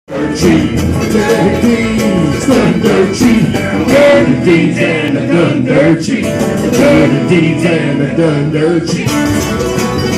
Dirty deeds, done dirty. Dirty deeds and the done dirty. Dirty deeds and the done dirty.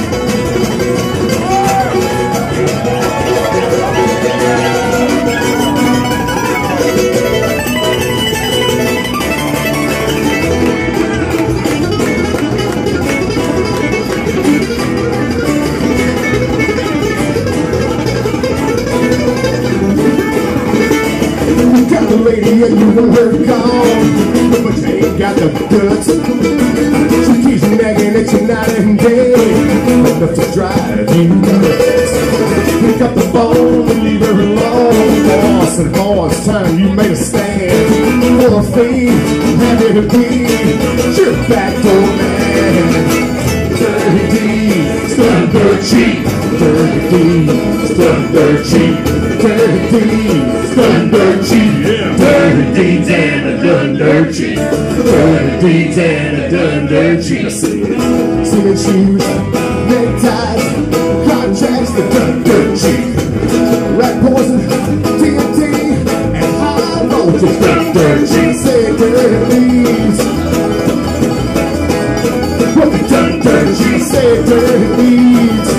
The lady and you want her gone, but you ain't got the guts. She keeps nagging at you night and day, enough to drive you nuts. Pick up the phone and leave her alone. Boss and boss, time you made a stand for a fee. Happy to be your backdoor man. Dirty deeds, done dirt cheap. Dirty deeds, done dirt cheap. Dirty deeds, done dirt cheap. Dirty deeds and a done dirt cheap. Dirty deeds and a done dirt cheap. Singing shoes, neckties, contracts that done dirt cheap. Rat poison, TNT, and high voltage done dirt cheap. Say dirty deeds. What the done dirt cheap? Say dirty deeds.